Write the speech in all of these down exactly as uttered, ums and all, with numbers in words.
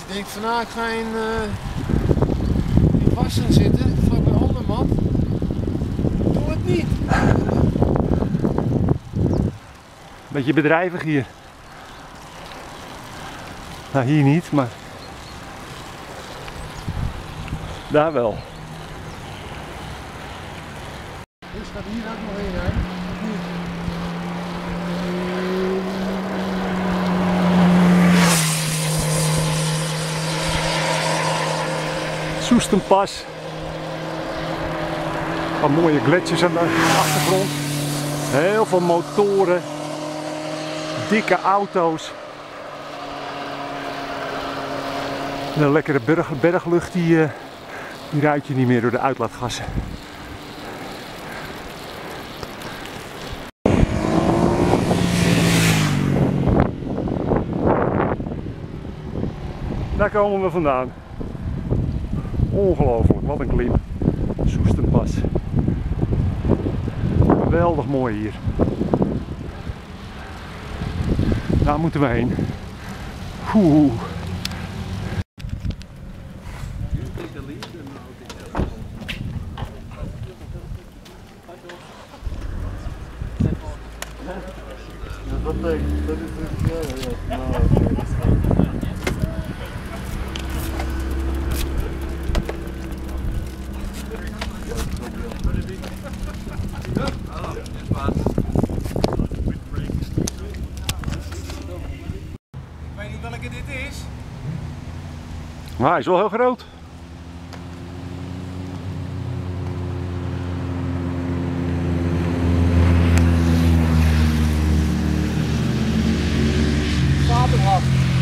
je denkt van nou ik ga in, uh, in wassen zitten, vlak bij Andermat. Doe het niet. Beetje bedrijvig hier. Nou hier niet, maar daar wel. Dus gaat hier ook nog in, hè? Soestenpas. Wat mooie gletsjers aan de achtergrond. Heel veel motoren. Dikke auto's. Een lekkere berg, berglucht die, uh, die ruikt je niet meer door de uitlaatgassen. Daar komen we vandaan. Ongelooflijk, wat een klim. Soestenpas. Geweldig mooi hier. Daar moeten we heen. Oeh. Dat betekent, dat is het, ja, ja, nou, Ik weet niet welke dit is. Maar hij is wel heel groot. Waterhap.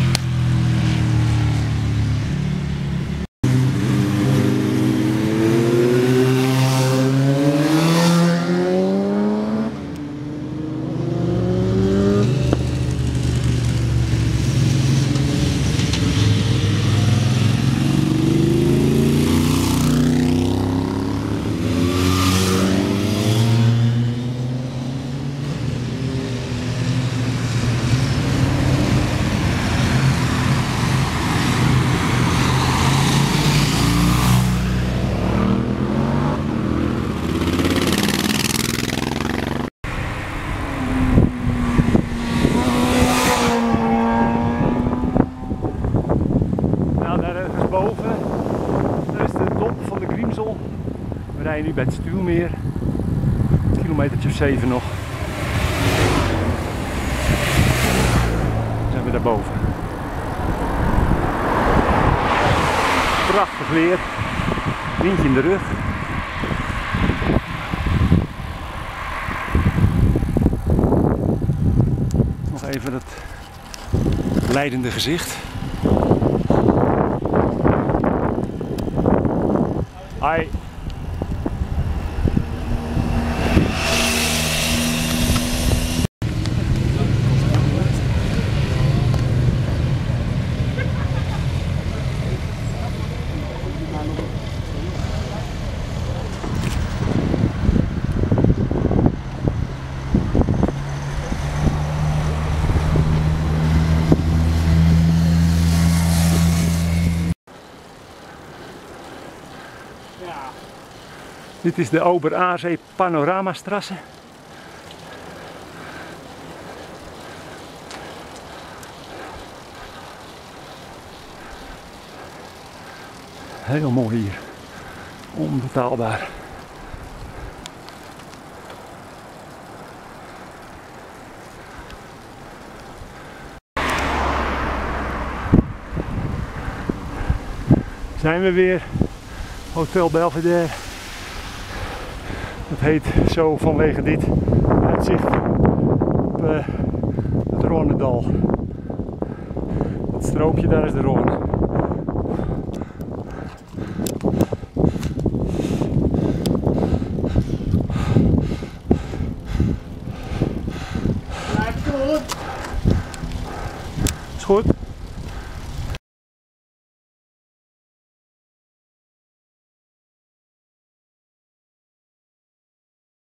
We rijden nu bij het Stuwmeer. Een kilometertje of zeven nog. Dan zijn we daarboven. Prachtig weer. Windje in de rug. Nog even het leidende gezicht. Hi. Dit is de Ober-Aasee Panoramastrasse. Heel mooi hier. Onbetaalbaar. Zijn we weer. Hotel Belvedere. Dat heet zo vanwege dit uitzicht op uh, het Rhônedal. Dat strookje daar is de Rhône. Blijft goed. Is goed.